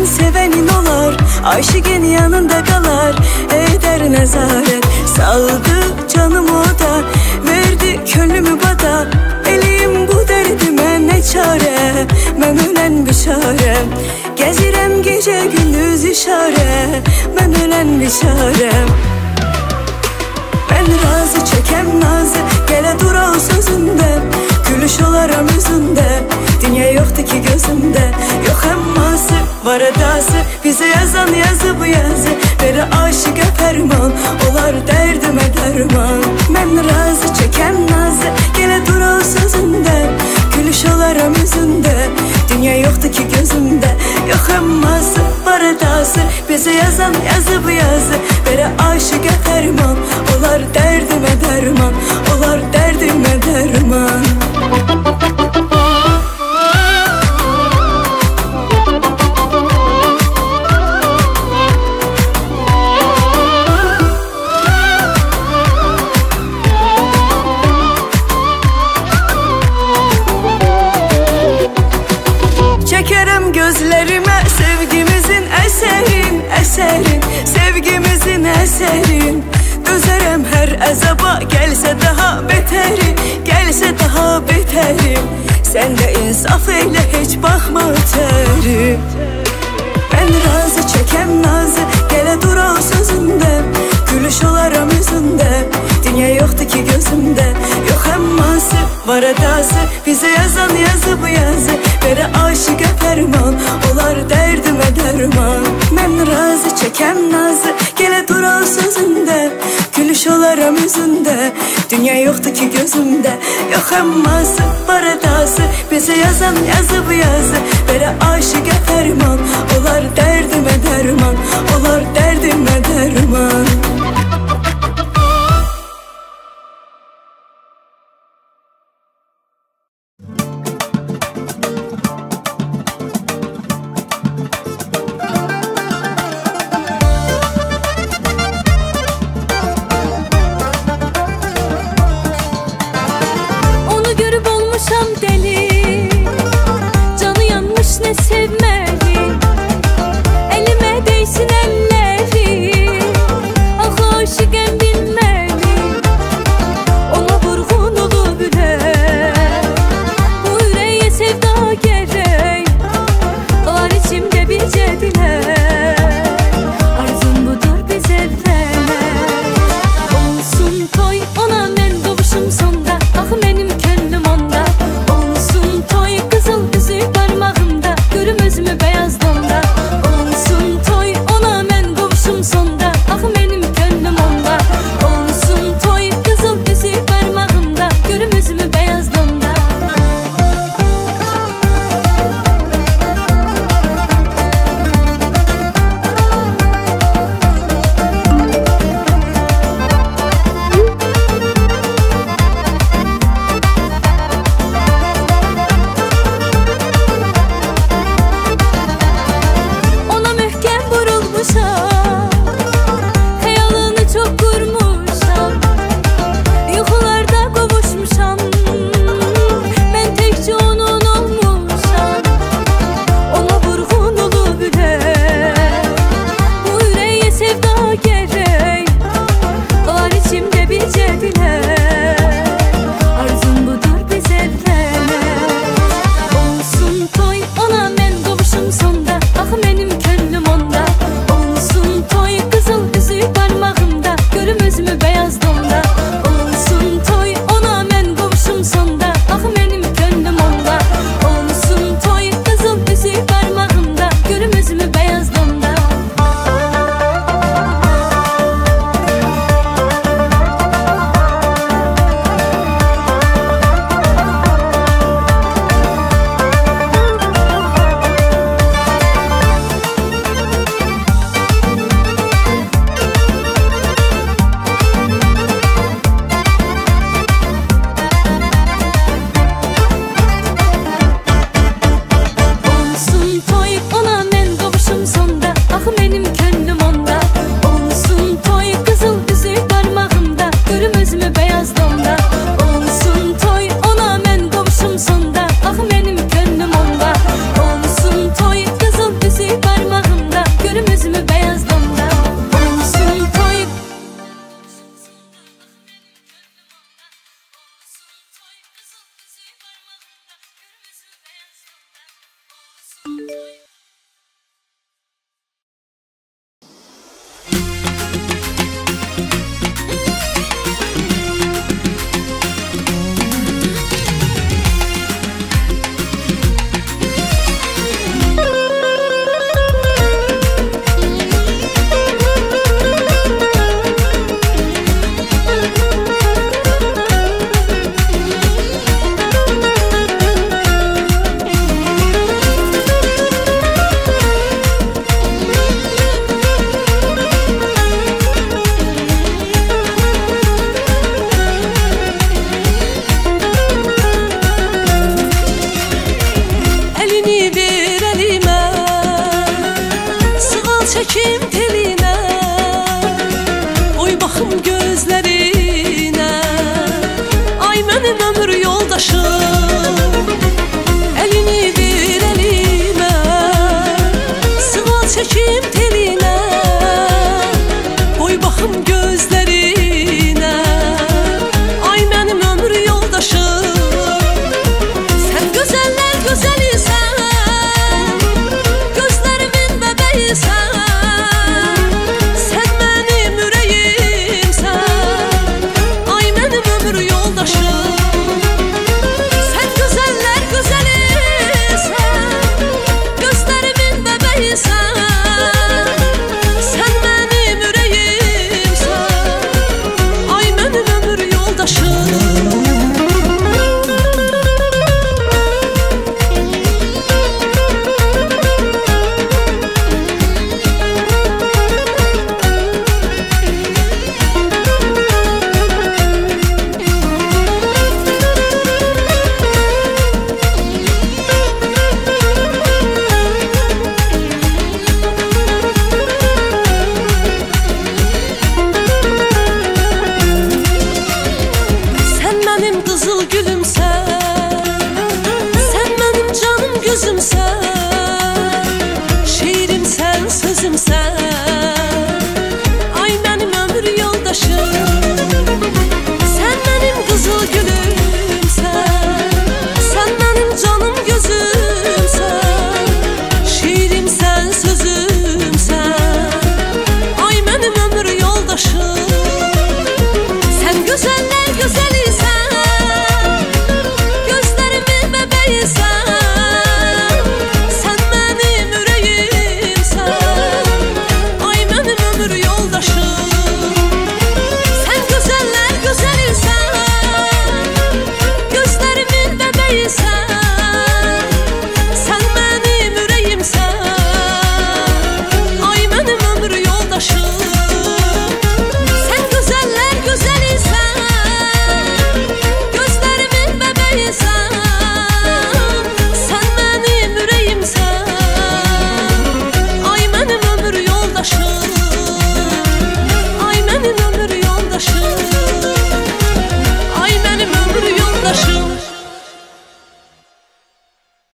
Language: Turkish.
sevenin olar, aşıkın yanında kalar, eder nezaret. Saldı canımı o da, verdi könlümü bada. Eliyim bu derdime ne çare, ben ölen bişare. Gezirem gece gündüz işare, ben ölen bişare. Ben razı çekem nazı, gele dur o sözünde. Gülüş olaram yüzünde, dünya yoktu ki gözümde. Yok emması, var edası, bize yazan yazı bu yazı. Veri aşık ferman, olar derdime derman. Ben razı çekem nazı, gele dur o sözünde. Gülüş olaram yüzünde, dünya yoktu ki gözümde. Yok emması, var edası, bize yazan yazı bu yazı. Veri aşık ferman, olar derdime derman, olar derdime derman. Çekerim gözlerime sevgimizin eserin, eserin, sevgimizin eserin. Dözerem her azaba, gelse daha beteri, gelse daha beteri. Sen de insaf eyle, hiç bakma öteri. Ben razı çekem nazı, gele dur o sözünde. Gülüş olaram yüzünde, dünya yoktu ki gözümde. Yok emması, var edası, bize yazan yazı bu yazı. Veri aşık ferman, olar derdime derman. Ben razı çekem nazı, gele dur o sözünde. Gülüş olaram yüzünde, dünya yoktu ki gözümde. Yok emması, var edası, bize yazan yazı bu yazı. Veri aşık ferman, olar derdime derman, olar derdime derman.